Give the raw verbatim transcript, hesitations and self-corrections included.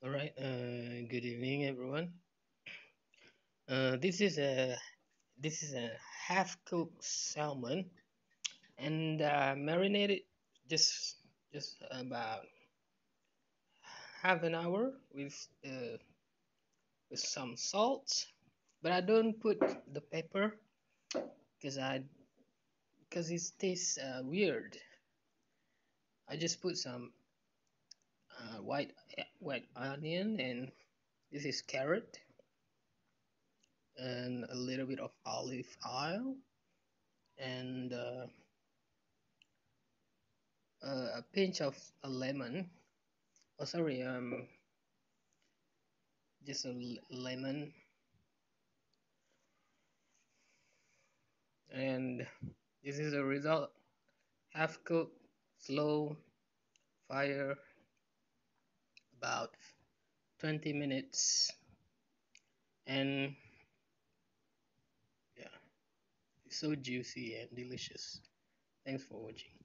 All right. Uh, good evening, everyone. Uh, this is a this is a half-cooked salmon, and uh, marinated just just about half an hour with uh, with some salt. But I don't put the pepper because I because it tastes uh, weird. I just put some uh, white white onion, and this is carrot and a little bit of olive oil and uh, uh, a pinch of a lemon. Oh, sorry, um, just a l- lemon, and this is the result. Half cooked, slow fire, about twenty minutes, and yeah, it's so juicy and delicious. Thanks for watching.